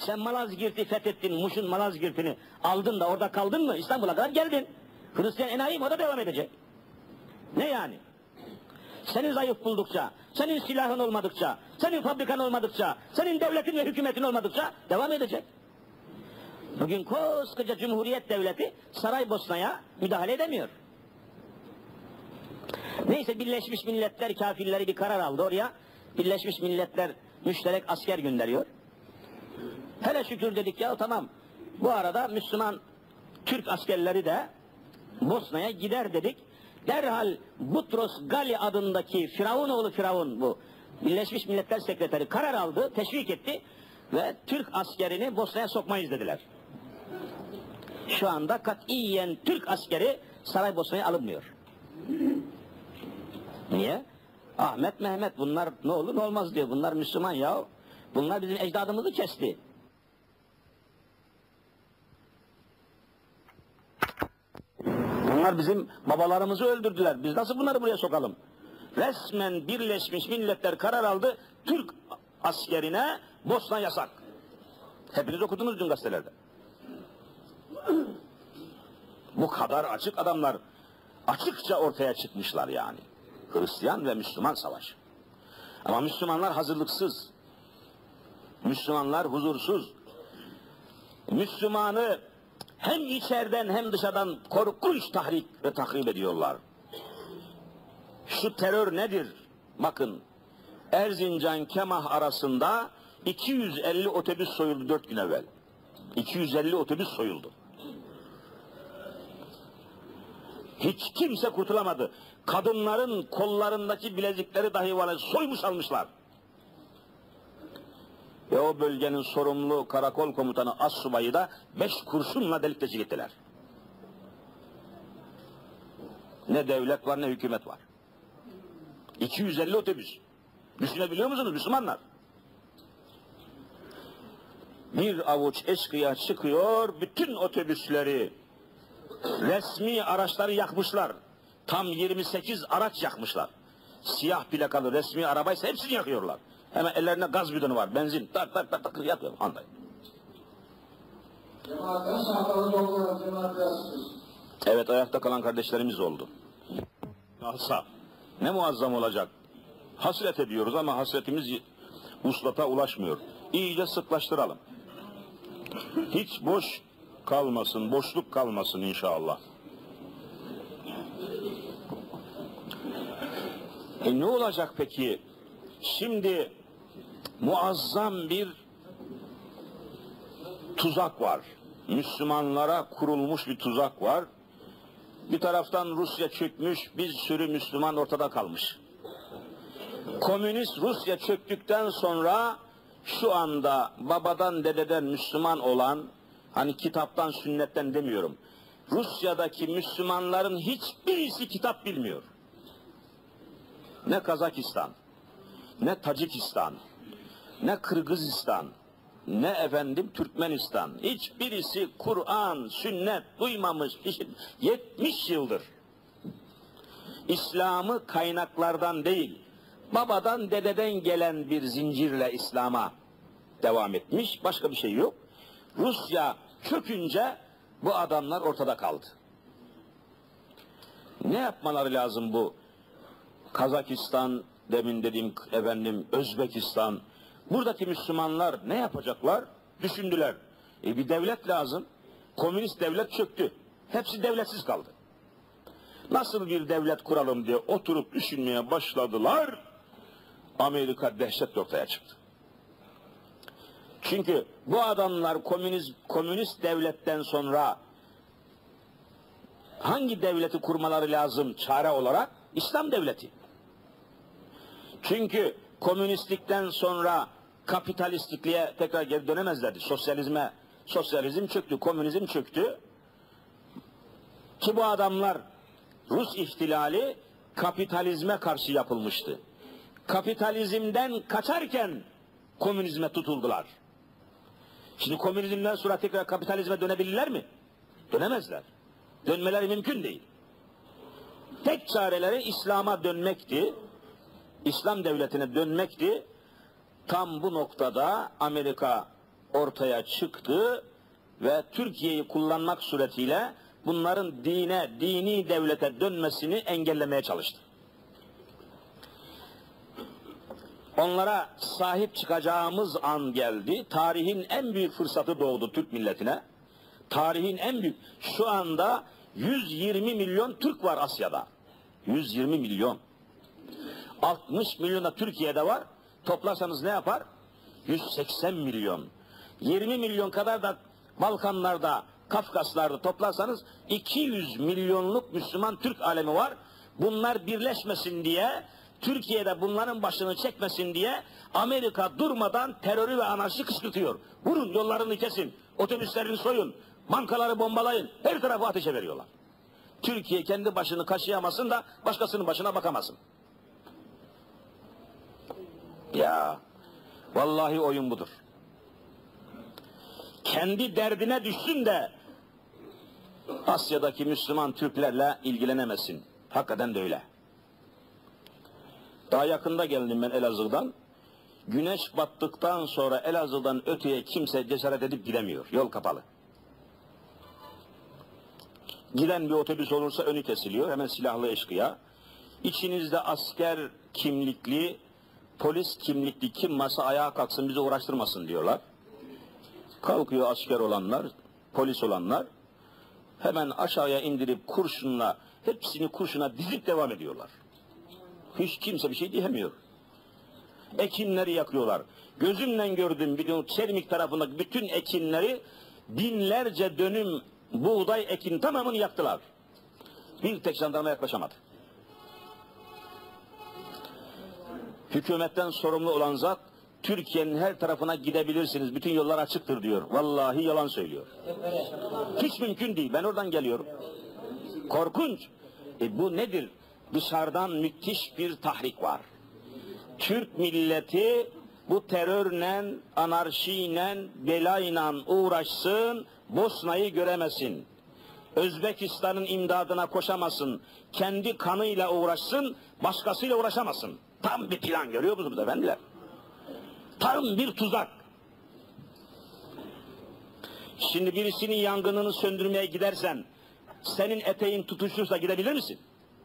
Sen Malazgirt'i fethettin, Muş'un Malazgirt'ini aldın da orada kaldın mı? İstanbul'a kadar geldin. Hristiyan enayi o da devam edecek. Ne yani? Seni zayıf buldukça, senin silahın olmadıkça, senin fabrikan olmadıkça, senin devletin ve hükümetin olmadıkça devam edecek. Bugün koskoca Cumhuriyet Devleti Saraybosna'ya müdahale edemiyor. Neyse Birleşmiş Milletler kafirleri bir karar aldı oraya. Birleşmiş Milletler müşterek asker gönderiyor. Hele şükür dedik ya tamam. Bu arada Müslüman Türk askerleri de Bosna'ya gider dedik. Derhal Butros Gali adındaki Firavun Firavun bu Birleşmiş Milletler Sekreteri karar aldı, teşvik etti ve Türk askerini Bosna'ya sokmayız dediler. Şu anda katiyen Türk askeri Saraybosna'ya alınmıyor. Niye? Ahmet, Mehmet bunlar ne olur ne olmaz diyor. Bunlar Müslüman ya. Bunlar bizim ecdadımızı kesti. Bunlar bizim babalarımızı öldürdüler. Biz nasıl bunları buraya sokalım? Resmen Birleşmiş Milletler karar aldı. Türk askerine Bosna yasak. Hepiniz okudunuz dün gazetelerde. Bu kadar açık adamlar açıkça ortaya çıkmışlar yani. Hristiyan ve Müslüman savaşı. Ama Müslümanlar hazırlıksız. Müslümanlar huzursuz. Müslümanı hem içeriden hem dışarıdan korkunç tahrik ve tahrip ediyorlar. Şu terör nedir? Bakın, Erzincan-Kemah arasında 250 otobüs soyuldu 4 gün evvel. 250 otobüs soyuldu. Hiç kimse kurtulamadı. Kadınların kollarındaki bilezikleri dahi var, soymuş almışlar. Ve o bölgenin sorumlu karakol komutanı Assubay'ı da 5 kurşunla delik deşik ettiler. Ne devlet var ne hükümet var. 250 otobüs. Düşünebiliyor musunuz Müslümanlar? Bir avuç eşkıya çıkıyor, bütün otobüsleri, resmi araçları yakmışlar. Tam 28 araç yakmışlar. Siyah plakalı resmi arabaysa hepsini yakıyorlar. Hemen ellerine gaz bidonu var, benzin, tak tak tak tak yakıyor. Anlayın. Evet, ayakta kalan kardeşlerimiz oldu. Kalsa ne muazzam olacak. Hasret ediyoruz ama hasretimiz vuslata ulaşmıyor. İyice sıklaştıralım. Hiç boş kalmasın, boşluk kalmasın inşallah. Ne olacak peki? Şimdi muazzam bir tuzak var. Müslümanlara kurulmuş bir tuzak var. Bir taraftan Rusya çökmüş, bir sürü Müslüman ortada kalmış. Komünist Rusya çöktükten sonra şu anda babadan dededen Müslüman olan, hani kitaptan sünnetten demiyorum, Rusya'daki Müslümanların hiçbirisi kitap bilmiyor. Ne Kazakistan, ne Tacikistan, ne Kırgızistan, ne efendim Türkmenistan, hiçbirisi Kur'an, sünnet duymamış, 70 yıldır. İslam'ı kaynaklardan değil, babadan dededen gelen bir zincirle İslam'a devam etmiş, başka bir şey yok. Rusya çökünce bu adamlar ortada kaldı. Ne yapmaları lazım bu? Kazakistan, demin dediğim efendim Özbekistan, buradaki Müslümanlar ne yapacaklar? Düşündüler. Bir devlet lazım. Komünist devlet çöktü. Hepsi devletsiz kaldı. Nasıl bir devlet kuralım diye oturup düşünmeye başladılar. Amerika dehşet ortaya çıktı. Çünkü bu adamlar komünist devletten sonra hangi devleti kurmaları lazım çare olarak? İslam devleti. Çünkü komünistlikten sonra kapitalistlikliğe tekrar geri dönemezlerdi. Sosyalizm çöktü, komünizm çöktü. Ki bu adamlar Rus ihtilali kapitalizme karşı yapılmıştı. Kapitalizmden kaçarken komünizme tutuldular. Şimdi komünizmden sonra tekrar kapitalizme dönebilirler mi? Dönemezler. Dönmeleri mümkün değil. Tek çareleri İslam'a dönmekti. İslam devletine dönmekti. Tam bu noktada Amerika ortaya çıktı ve Türkiye'yi kullanmak suretiyle bunların dini devlete dönmesini engellemeye çalıştı. Onlara sahip çıkacağımız an geldi. Tarihin en büyük fırsatı doğdu Türk milletine. Tarihin en büyük, şu anda 120 milyon Türk var Asya'da. 120 milyon. 60 milyon da Türkiye'de var. Toplarsanız ne yapar? 180 milyon. 20 milyon kadar da Balkanlarda, Kafkaslarda toplarsanız 200 milyonluk Müslüman Türk alemi var. Bunlar birleşmesin diye, Türkiye'de bunların başını çekmesin diye Amerika durmadan terörü ve anarşi kışkırtıyor. Vurun, yollarını kesin, otobüslerini soyun, bankaları bombalayın, her tarafı ateşe veriyorlar. Türkiye kendi başını kaşıyamasın da başkasının başına bakamasın. Ya vallahi oyun budur. Kendi derdine düşsün de Asya'daki Müslüman Türklerle ilgilenemesin. Hakikaten de öyle. Daha yakında geldim ben Elazığ'dan. Güneş battıktan sonra Elazığ'dan öteye kimse cesaret edip gidemiyor. Yol kapalı. Giden bir otobüs olursa önü kesiliyor. Hemen silahlı eşkıya. İçinizde asker kimlikli, polis kimlikli kim varsa ayağa kalksın, bizi uğraştırmasın diyorlar. Kalkıyor asker olanlar, polis olanlar. Hemen aşağıya indirip kurşunla, hepsini kurşuna dizip devam ediyorlar. Hiç kimse bir şey diyemiyor. Ekinleri yakıyorlar. Gözümle gördüm bir Çermik tarafındaki bütün ekinleri, binlerce dönüm buğday ekin tamamını yaktılar. Bir tek jandarma yaklaşamadı. Hükümetten sorumlu olan zat, Türkiye'nin her tarafına gidebilirsiniz, bütün yollar açıktır diyor. Vallahi yalan söylüyor. Hiç mümkün değil, ben oradan geliyorum. Korkunç. Bu nedir? Dışarıdan müthiş bir tahrik var. Türk milleti bu terörle, anarşiyle, belayla uğraşsın, Bosna'yı göremesin. Özbekistan'ın imdadına koşamasın, kendi kanıyla uğraşsın, başkasıyla uğraşamasın. Tam bir plan, görüyor musunuz efendiler? Tam bir tuzak. Şimdi birisinin yangınını söndürmeye gidersen, senin eteğin tutuşursa gidebilir misin?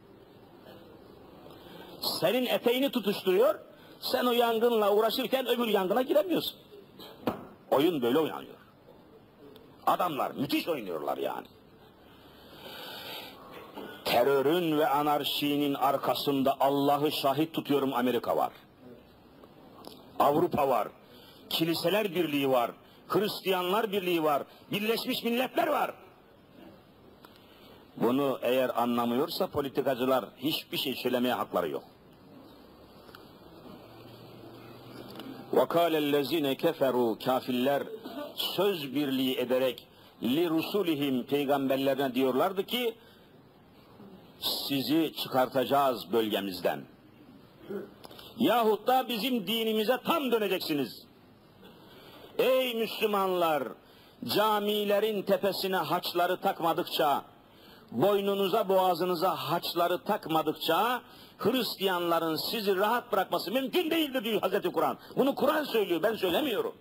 Senin eteğini tutuşturuyor, sen o yangınla uğraşırken öbür yangına giremiyorsun. Oyun böyle oynanıyor. Adamlar müthiş oynuyorlar yani. Terörün ve anarşinin arkasında Allah'ı şahit tutuyorum Amerika var. Avrupa var. Kiliseler Birliği var. Hristiyanlar Birliği var. Birleşmiş Milletler var. Bunu eğer anlamıyorsa politikacılar hiçbir şey söylemeye hakları yok. وَقَالَ الَّذ۪ينَ كَفَرُوا Kafirler söz birliği ederek لِرُسُولِهِمْ peygamberlerine diyorlardı ki sizi çıkartacağız bölgemizden. Yahut da bizim dinimize tam döneceksiniz. Ey Müslümanlar, camilerin tepesine haçları takmadıkça, boynunuza boğazınıza haçları takmadıkça Hristiyanların sizi rahat bırakması mümkün değildir diyor Hazreti Kur'an. Bunu Kur'an söylüyor, ben söylemiyorum.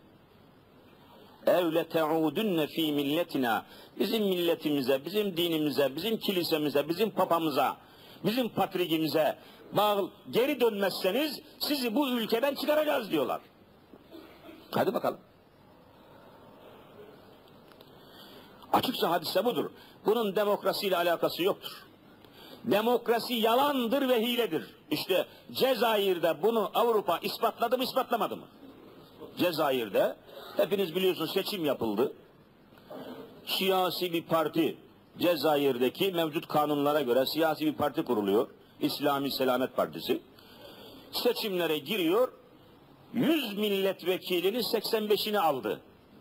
Evle teudunne fi milletina, bizim milletimize, bizim dinimize, bizim kilisemize, bizim papamıza, bizim patrikimize geri dönmezseniz sizi bu ülkeden çıkaracağız diyorlar. Hadi bakalım. Açıkça hadise budur. Bunun demokrasiyle alakası yoktur. Demokrasi yalandır ve hiledir. İşte Cezayir'de bunu Avrupa ispatladı mı, ispatlamadı mı? Cezayir'de hepiniz biliyorsunuz seçim yapıldı. Siyasi bir parti, Cezayir'deki mevcut kanunlara göre siyasi bir parti kuruluyor. İslami Selamet Partisi. Seçimlere giriyor. 100 milletvekilini 85'ini aldı.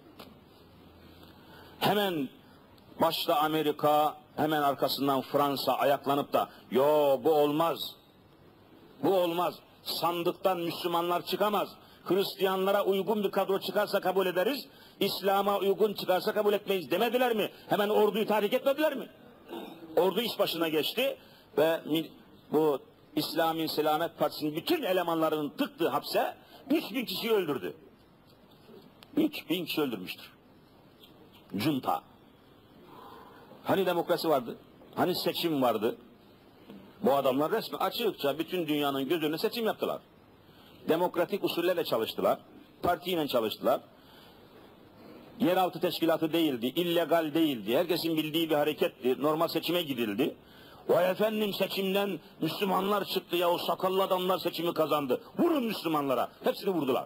Hemen başta Amerika, hemen arkasından Fransa ayaklanıp da yo bu olmaz. Bu olmaz. Sandıktan Müslümanlar çıkamaz. Hristiyanlara uygun bir kadro çıkarsa kabul ederiz. İslam'a uygun çıkarsa kabul etmeyiz demediler mi? Hemen orduyu tahrik etmediler mi? Ordu iş başına geçti ve bu İslami Selamet Partisi'nin bütün elemanlarının tıktığı hapse 3000 kişiyi öldürdü. 3000 kişi öldürmüştür. Junta. Hani demokrasi vardı? Hani seçim vardı? Bu adamlar resmen açıkça bütün dünyanın gözünde seçim yaptılar. Demokratik usullerle çalıştılar. Partiyle çalıştılar. Yeraltı teşkilatı değildi, illegal değildi. Herkesin bildiği bir hareketti. Normal seçime gidildi. Vay efendim seçimden Müslümanlar çıktı ya, o sakallı adamlar seçimi kazandı. Vurun Müslümanlara. Hepsini vurdular.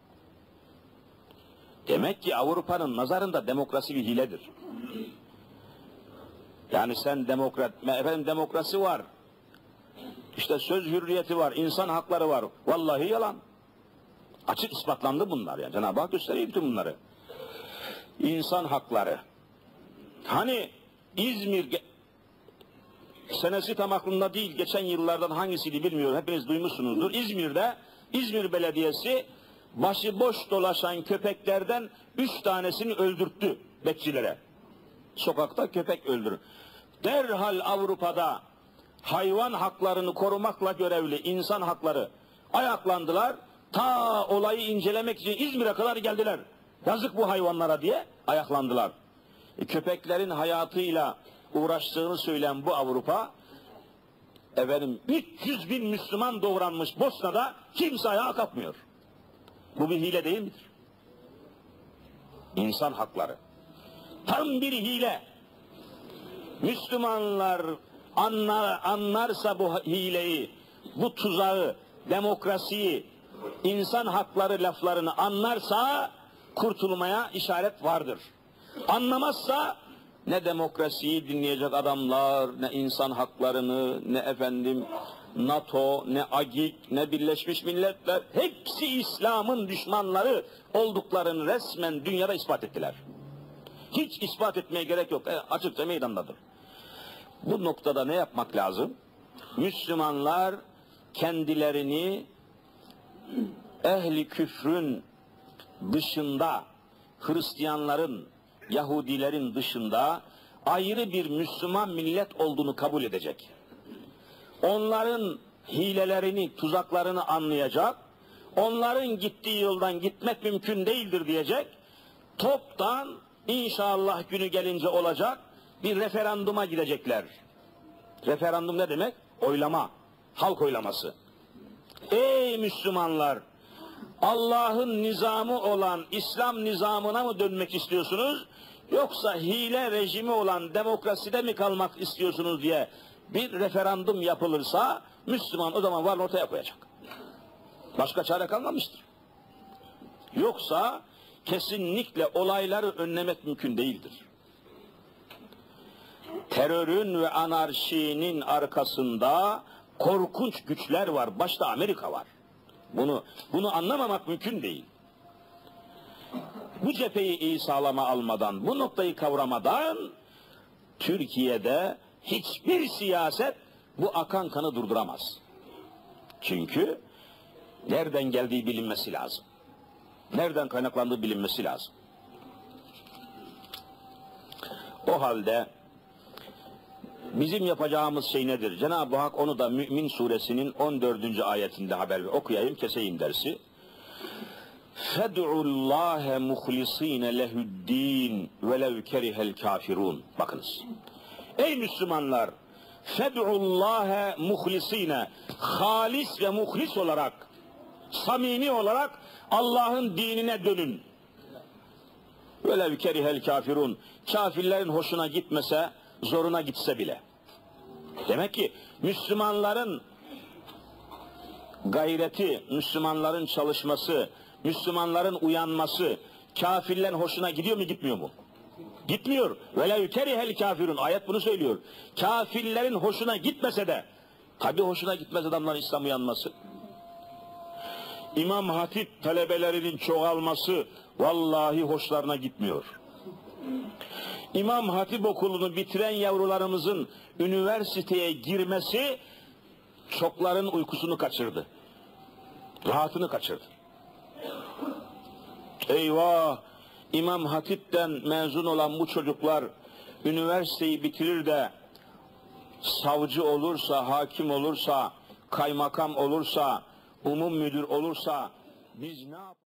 Demek ki Avrupa'nın nazarında demokrasi bir hiledir. Yani sen efendim demokrasi var. İşte söz hürriyeti var, insan hakları var. Vallahi yalan. Açık ispatlandı bunlar ya. Cenab-ı Hak gösteriyor bütün bunları. İnsan hakları. Hani İzmir senesi tam aklımda değil, geçen yıllardan hangisiydi bilmiyorum, hepiniz duymuşsunuzdur. İzmir'de, İzmir Belediyesi başıboş dolaşan köpeklerden 3 tanesini öldürttü bekçilere. Sokakta köpek öldürür. Derhal Avrupa'da hayvan haklarını korumakla görevli insan hakları ayaklandılar. Ta olayı incelemek için İzmir'e kadar geldiler. Yazık bu hayvanlara diye ayaklandılar. Köpeklerin hayatıyla uğraştığını söyleyen bu Avrupa, efendim 300 bin Müslüman doğranmış Bosna'da kimse ayağa kalkmıyor. Bu bir hile değil midir? İnsan hakları. Tam bir hile. Müslümanlar anlarsa bu hileyi, bu tuzağı, demokrasiyi, insan hakları laflarını anlarsa kurtulmaya işaret vardır. Anlamazsa ne demokrasiyi dinleyecek adamlar, ne insan haklarını, ne efendim NATO, ne AGİK, ne Birleşmiş Milletler, hepsi İslam'ın düşmanları olduklarını resmen dünyada ispat ettiler. Hiç ispat etmeye gerek yok. Açıkça meydandadır. Bu noktada ne yapmak lazım? Müslümanlar kendilerini ehli küfrün dışında, Hristiyanların, Yahudilerin dışında ayrı bir Müslüman millet olduğunu kabul edecek. Onların hilelerini, tuzaklarını anlayacak, onların gittiği yoldan gitmek mümkün değildir diyecek, toptan inşallah günü gelince olacak bir referanduma gidecekler. Referandum ne demek? Oylama, halk oylaması. Ey Müslümanlar! Allah'ın nizamı olan İslam nizamına mı dönmek istiyorsunuz? Yoksa hile rejimi olan demokraside mi kalmak istiyorsunuz diye bir referandum yapılırsa Müslüman o zaman varını ortaya koyacak. Başka çare kalmamıştır. Yoksa kesinlikle olayları önlemek mümkün değildir. Terörün ve anarşinin arkasında korkunç güçler var. Başta Amerika var. Bunu anlamamak mümkün değil. Bu cepheyi iyi sağlama almadan, bu noktayı kavramadan Türkiye'de hiçbir siyaset bu akan kanı durduramaz. Çünkü nereden geldiği bilinmesi lazım. Nereden kaynaklandığı bilinmesi lazım. O halde bizim yapacağımız şey nedir? Cenab-ı Hak onu da Mü'min suresinin 14. ayetinde haber ver. Okuyayım, keseyim dersi. فَدْعُ اللّٰهَ مُخْلِص۪ينَ لَهُ الدِّينَ وَلَوْ كَرِهَ الْكَافِرُونَ. Bakınız. Ey Müslümanlar! فَدْعُ اللّٰهَ مُخْلِص۪ينَ, halis ve muhlis olarak, samimi olarak Allah'ın dinine dönün. وَلَوْ كَرِهَ الْكَافِرُونَ. Kafirlerin hoşuna gitmese, zoruna gitse bile. Demek ki Müslümanların gayreti, Müslümanların çalışması, Müslümanların uyanması kafirlerin hoşuna gidiyor mu, gitmiyor mu? Gitmiyor. وَلَوْ كَرِهَ الْكَافِرُونَ. Ayet bunu söylüyor. Kafirlerin hoşuna gitmese de, tabi hoşuna gitmez adamların İslam uyanması. İmam Hatip talebelerinin çoğalması vallahi hoşlarına gitmiyor. İmam Hatip okulunu bitiren yavrularımızın üniversiteye girmesi çokların uykusunu kaçırdı. Rahatını kaçırdı. Eyvah! İmam Hatip'ten mezun olan bu çocuklar üniversiteyi bitirir de savcı olursa, hakim olursa, kaymakam olursa, umum müdür olursa biz ne yapalım?